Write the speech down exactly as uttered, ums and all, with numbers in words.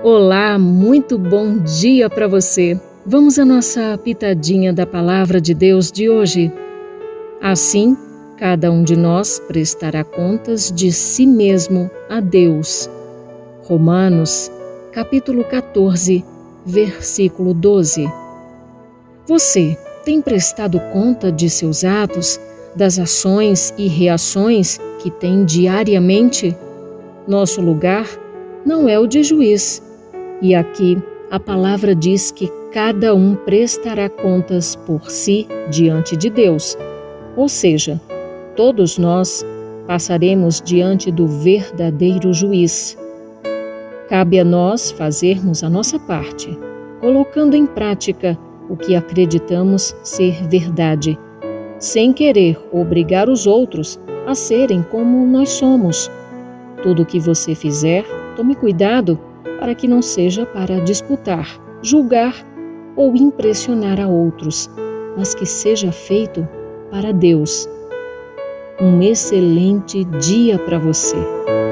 Olá, muito bom dia para você. Vamos à nossa pitadinha da Palavra de Deus de hoje. Assim, cada um de nós prestará contas de si mesmo a Deus. Romanos, capítulo quatorze, versículo doze. Você tem prestado conta de seus atos, das ações e reações que tem diariamente? Nosso lugar não é o de juiz. E aqui a palavra diz que cada um prestará contas por si diante de Deus. Ou seja, todos nós passaremos diante do verdadeiro juiz. Cabe a nós fazermos a nossa parte, colocando em prática o que acreditamos ser verdade, sem querer obrigar os outros a serem como nós somos. Tudo o que você fizer, tome cuidado para que não seja para disputar, julgar ou impressionar a outros, mas que seja feito para Deus. Um excelente dia para você.